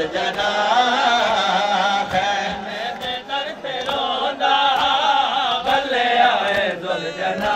जुलजना है मेरे दर ते रोंदा भले आए जुलजना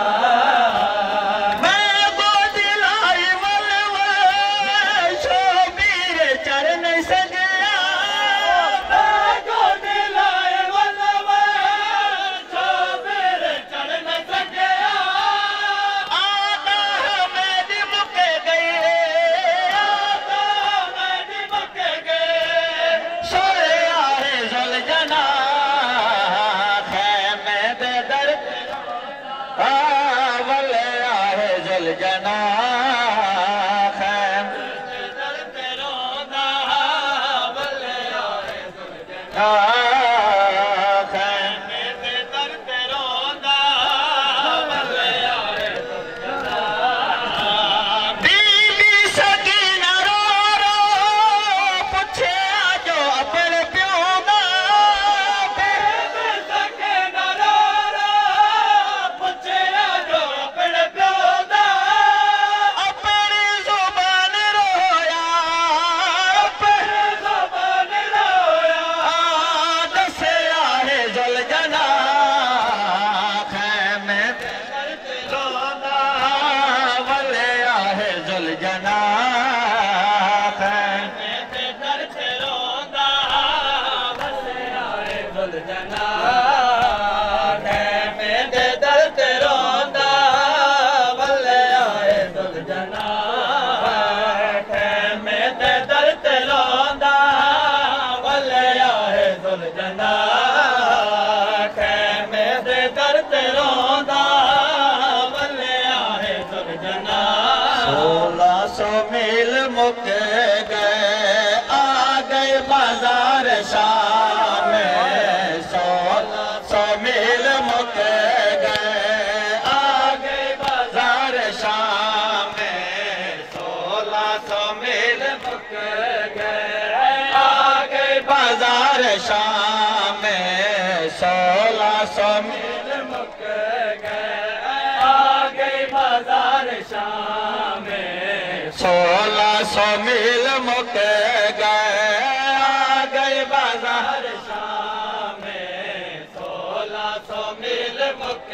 शाम में 1600 मील मुक गए आ गई बाजार शाम में 1600 मील मुक गए आ गई बाजार शाम में 1600 मील मुक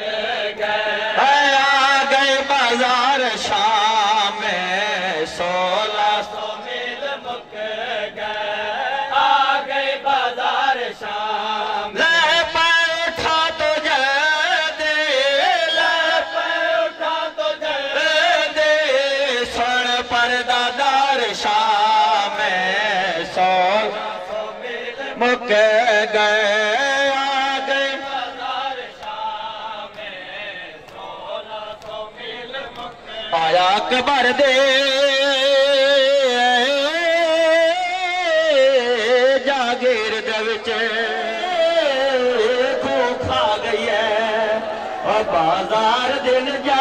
गए आ गई बाजार शाम में 1600 मील मुक गए शाम ले पे उठा तो जल्दी ले पे उठा तो जल्दी सुन परदादार शाम में 1600 मील मुक गए आ गए बाजार शाम में 1600 मील मुक आया अकबर दे जागीर खा गई है और बाजार दिन जा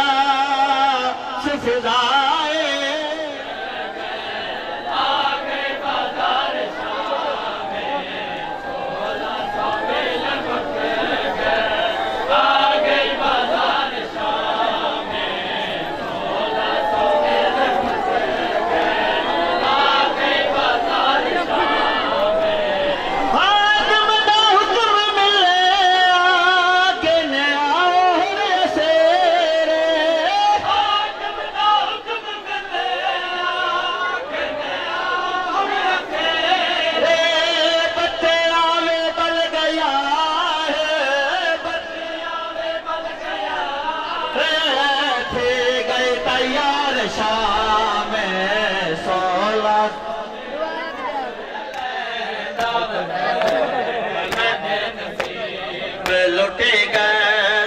फिजाए आ गए बाजार शाम में 1600 मील मुक गए आ गई बाजार शाम में 1600 मील मुक गए आ गई बाजार शाम में शाम में 16 लुटी गए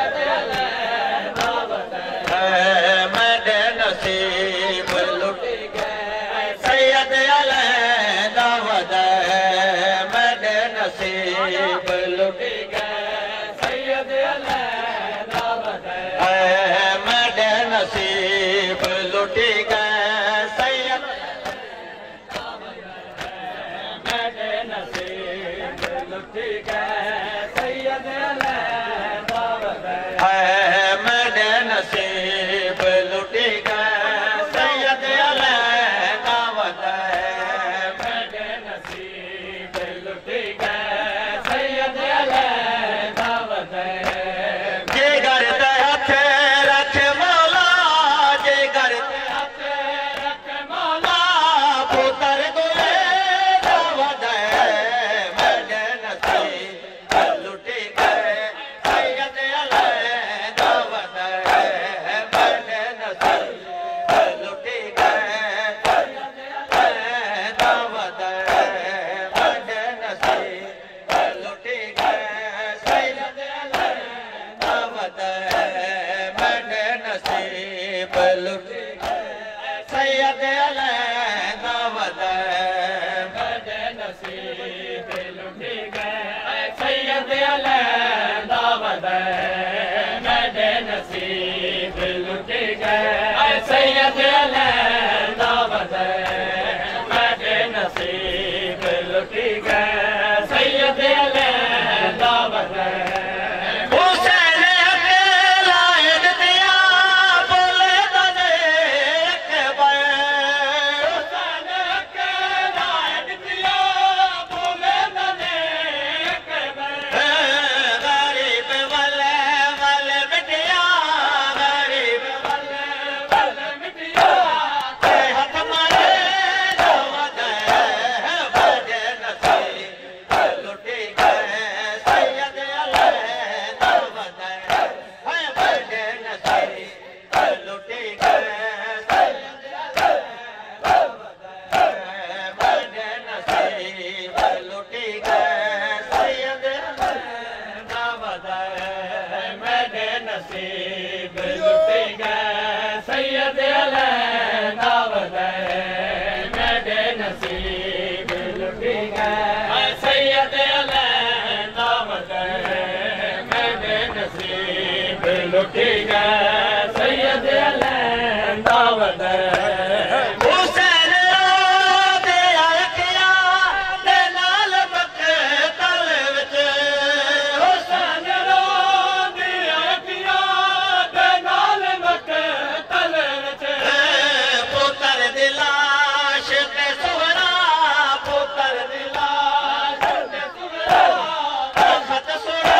मैंने नसीब लुटी गए सैयद अलैह दावत मैंने नसीब लुटी गए सैयद अलैह दावत मैंने नसीब लुटी गए सैयद मैंने नसीब लुटी गए सैयद अलैह दावत मैंने नसीब लुटी गए सैयद अलैह दावत मैंने नसीब लुटी सैयद अलैदा वदन मेरे नसीब लुटी गए सैयद अलैदा वदन मेरे नसीब लुटी गए सैयद अलैदा वदन मेरे नसीब लुटी गए सैयद अलैदा वदन लुटी गए सैयद अलैदा वदन हुसैन दे अखियां दे नाल मक्तल विच हुसैन दे अखियां दे नाल मक्तल विच पुत्र दी लाश ते सुहरा पुत्र दी लाश ते सुहरा खत सुने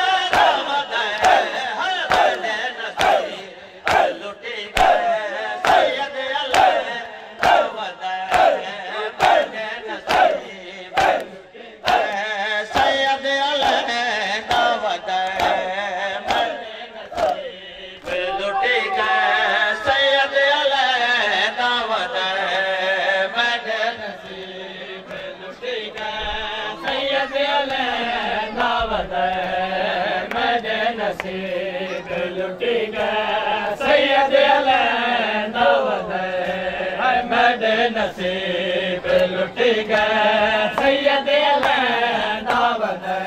नसीब लुटी गए सैयद अलैदा वदन मेरे नसीब लुटी गए सैयद अलैदा वदन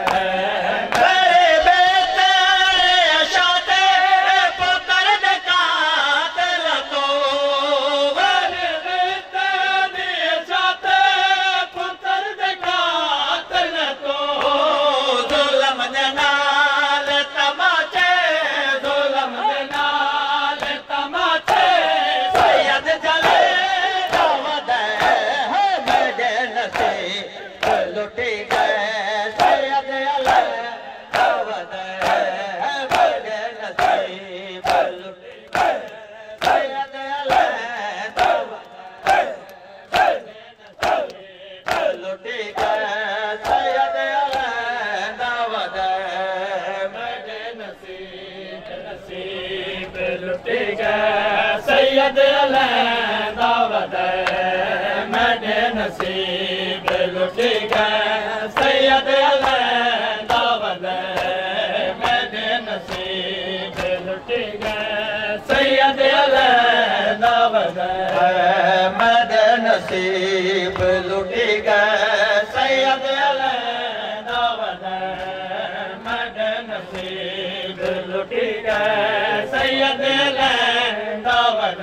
सैयद अलैदा वदन मेरे नसीब लुटी गए सैयद अलैदा वदन मेरे नसीब लुटी गए सैयद अलैदा वदन मेरे नसीब लुटी गए सैयद अलैदा वदन मेरे नसीब लुटी गए सैयद अलैदा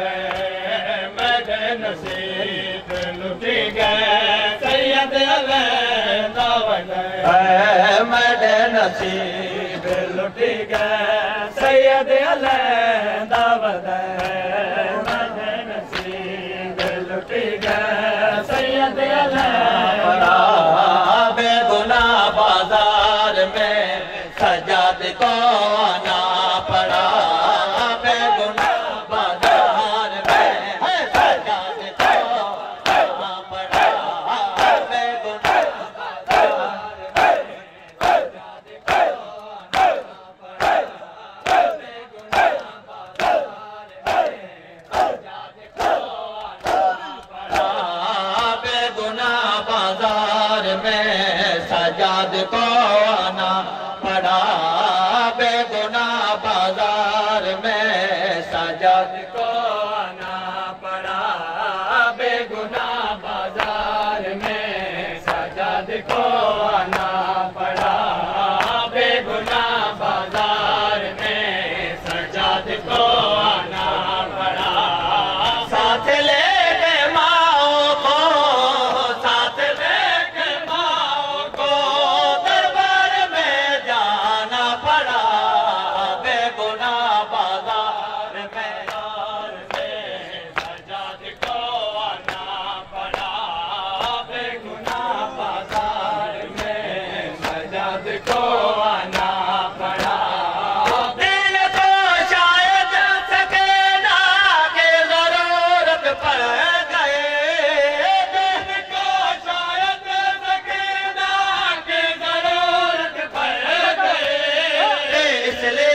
मेरे नसीब लुटी गए सैयद अलैदा मेरे नसीब लुटी गए सैयद अलैदा मेरे नसीब लुटी गए सैयद अलैदा बेगुनाह बाजार में सजाद को आना पड़ा सजाद को आना पड़ा बेगुनाह बाजार में सजाद को चले